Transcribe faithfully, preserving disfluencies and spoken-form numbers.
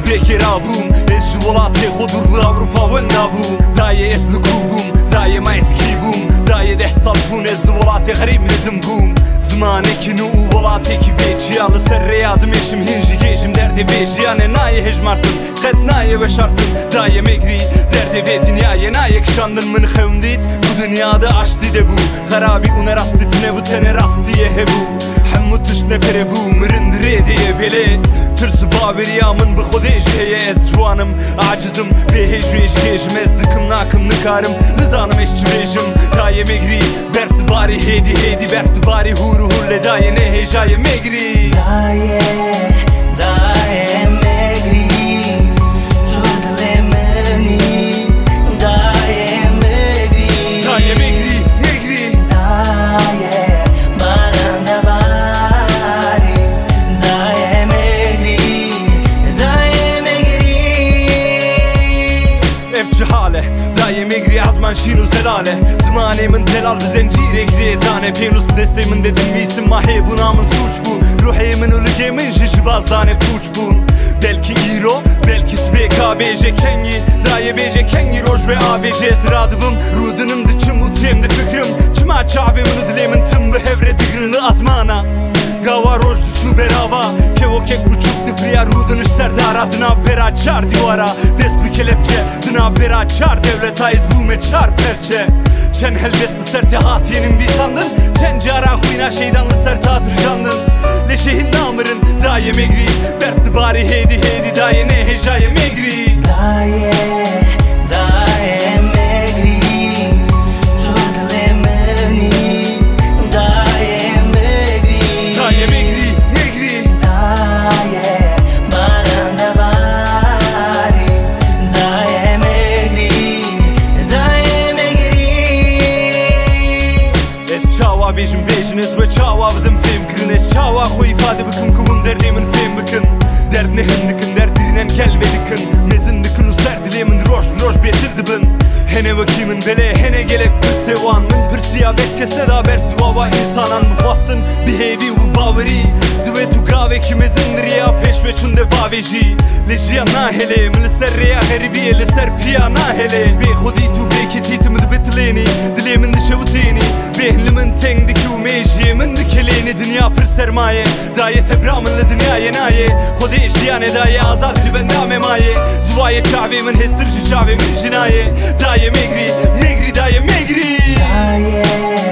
سبيكر أبوم إيش ولاتي خضر أوروبا والنابوم داية إسل كوبوم داية ما يسكيبوم داية ده حصل شون إزد ولاتي غريب لازم قوم زماني كنو ولاتي كي بيتشي على سر رياض ميشم هنجي جيشم دردي بيش يعني ناية هجمارتن قد ناية بشارتن داية ميجري دردي في دنياية ناية كشاندن من خونديت bu dünyada açtı de bu Harabi una rastitine bu tene rastiye hebu Hemmut tışne pere bu mırındire diye bele Tırsı babir yamın bu khodeş heye ez juanım Acizim behejveş gejim ez dıkım nakım nıkarım Nizanım eşçivejim Daye megri berft bari hedi hedi berft bari huru hulle daye ne hejaye megri Daye daye megri Turdle meni daye Daye megri, megri Daye baranda bari Daye megri Daye megri Ev cihale Daye megri azman şinu zelale Zmanemin telal bir zencir egri tane Penus destemin dedim misim mahe bu namın suç bu Ruhemin ülkemin jijibaz tane puç bu Belki iro, belki S K B J kengi Daye B J kengi roj ve A B J sıradıbım Rudunum dıçım utemdi fikrim Çima çavemin dilemin tım bu hevre digrinli azmana Gava roj dıçu berava Kevo kek bu çıktı friya rudun serdar adına pera çar divara Dest bir kelepçe dına pera çar devlet ayız bu me çar perçe Çen helbesti serte hatiyenin bir sandın Çen cara huyna şeydanlı serte hatırcandın Leşehin namırın daye megri Berti bari hedi hedi daye ne hejaye megri Daye daye megri Turdle meni daye megri Daye megri megri Daye baranda bari Daye megri Daye megri Es çava bejim bejiniz ve çava vıdım fem kırın Es çava koy ifade bıkın kuvun derdimin fem bıkın Derd ne hındıkın derdirinen kelvedikın Mezin dıkın user dilemin roj roj betirdi bin Hene vakimin bele hene gelek bir sevan Min pirsiya beskesne da bersi vava insanan bu fastın Behevi u baveri Duetu gave ki mezin riya peşveçunde baveji Lejiya nahele min ser riya heribiye li ser priya nahele Be khudi tu be kesitim dbetleni Dilemin dışavuteni Behlimin tengdiki u mejiye min dikeleni Dünya pir sermaye Daye sebramın li dünyaya naye Khudi işliyane daye azad li bendame maye Zuvaye çavemin hestirci çavemin jinaye Daye megri, megri daye megri Daye